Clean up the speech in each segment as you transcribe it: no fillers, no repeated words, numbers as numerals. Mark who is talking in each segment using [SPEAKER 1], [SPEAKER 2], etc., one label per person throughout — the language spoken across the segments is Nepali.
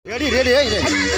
[SPEAKER 1] Ready, ready, ready.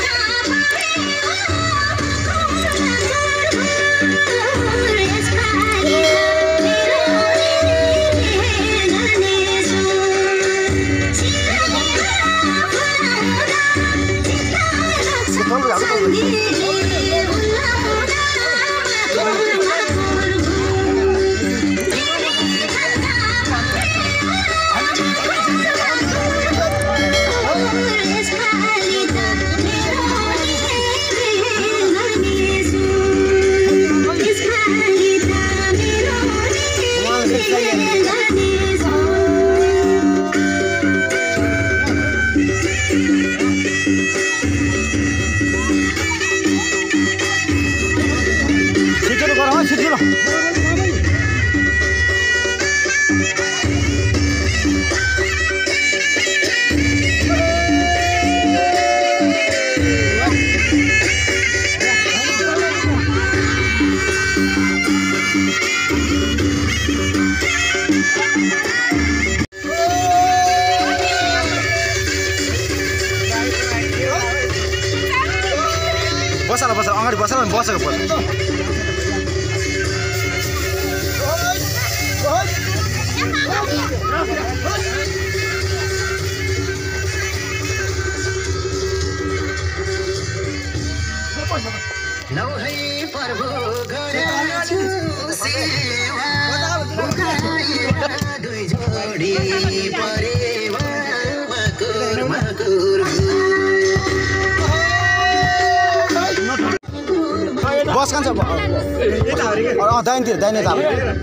[SPEAKER 1] बस अगाडि बसेर बसेको पर्छ बस कान्छ दाहिनेतिर दाहिने ताल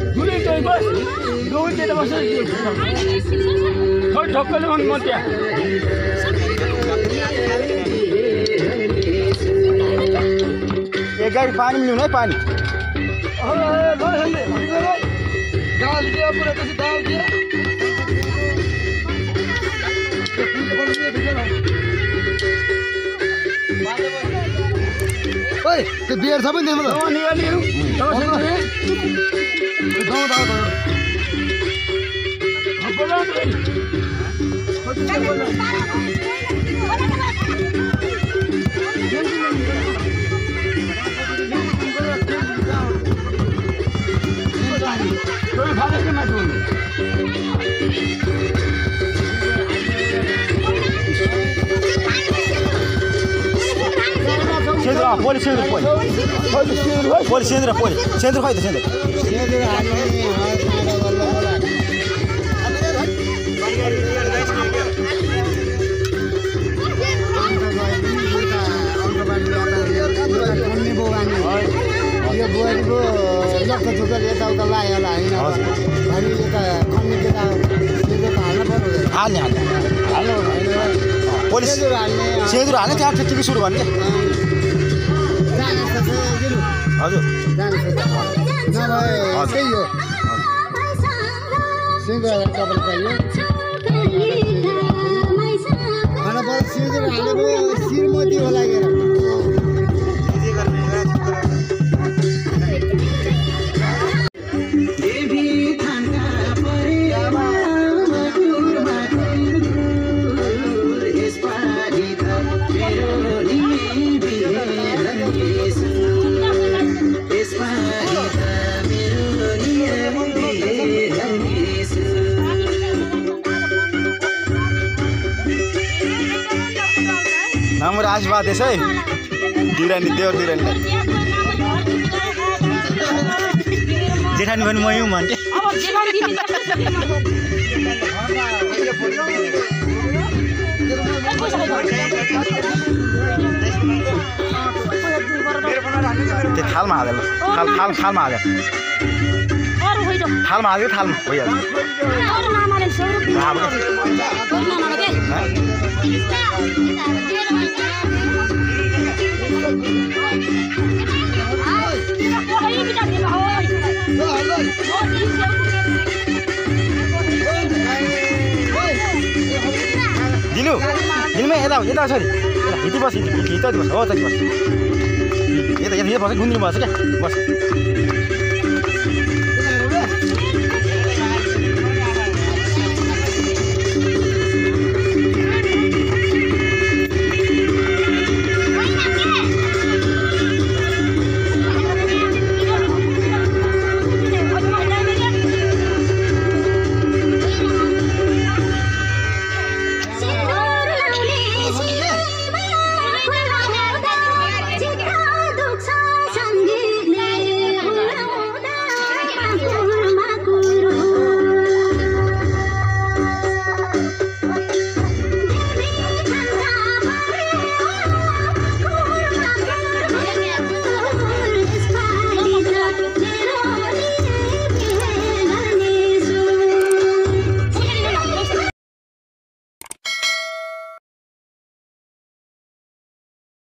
[SPEAKER 1] एक गाडी पानी मिल्नु है पानी त्यो बियर छ पनि Poli centro, poli. Poli centro, poli. Centro vai, centro. यो बुवारीको लक्क चुकर यताउता लाग्यो होला हैन अनि यता खन्ने त हाल्न पर्यो हाल्ने पोलिस सेदुर हाल्ने त्यहाँ टिभी सुरु गर्ने हजुर त्यही हो सिंगल कपल चाहियो खाना पर सिंदुर हालेको श्रीमती होला के हाम्रो आशीर्वाद है दिरानी देवर दिरानी जेठानी पनि मै हुँ भन्थे त्यो थालमा हालेर थालमा हालेर थालमा हाल्यो थालमा भइहाल्छ दिनु दिनुमै यता यता छोरी हिँडी बस हिँडी बस हो तति बस यता बस गुन्द्री बस क्या बस